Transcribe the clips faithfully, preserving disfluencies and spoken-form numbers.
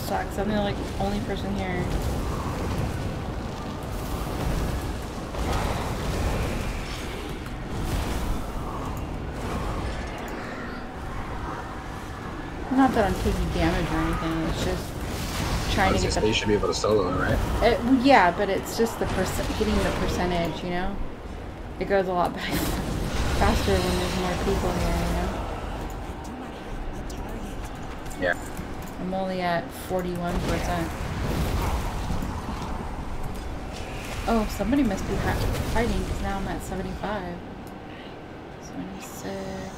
sucks. I'm the like only person here. Not that I'm taking damage or anything. It's just trying to get the. You should be able to solo it, right? It, yeah, but it's just the percent, getting the percentage. You know, it goes a lot back faster when there's more people here. You know. Yeah. I'm only at forty-one percent. Oh, somebody must be fighting because now I'm at seventy-five. seventy-six.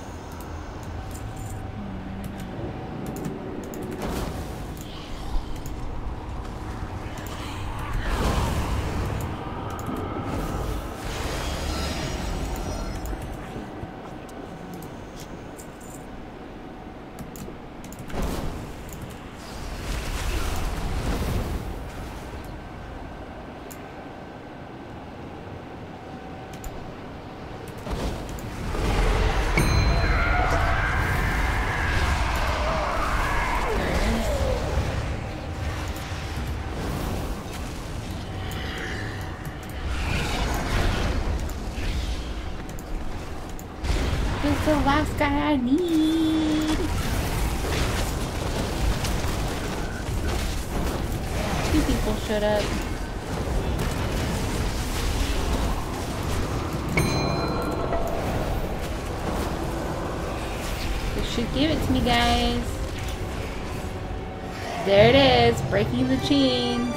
The last guy I need. Two people showed up. They should give it to me, guys. There it is, breaking the chains.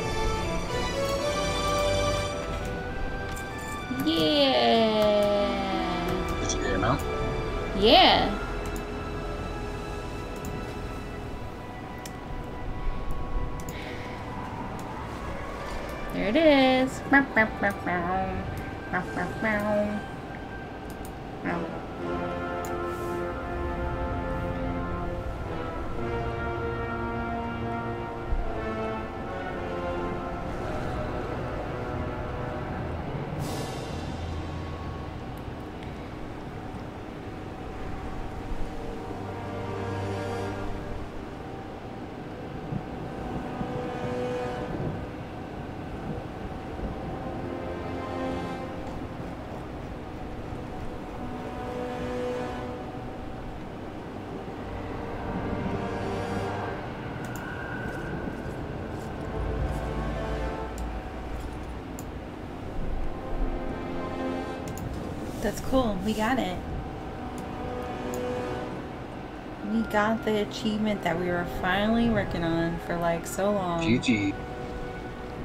Yeah. Did you get him out? Yeah. There it is. That's cool. We got it. We got the achievement that we were finally working on for like so long. G G.